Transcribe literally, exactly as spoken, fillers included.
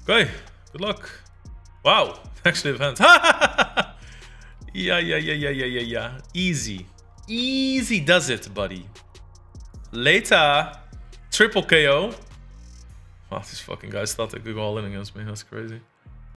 Okay, good luck. Wow, actually advanced. yeah, yeah, yeah, yeah, yeah, yeah, yeah. Easy. Easy does it, buddy. Later. Triple K O. Wow, these fucking guys thought they could go all in against me. That's crazy.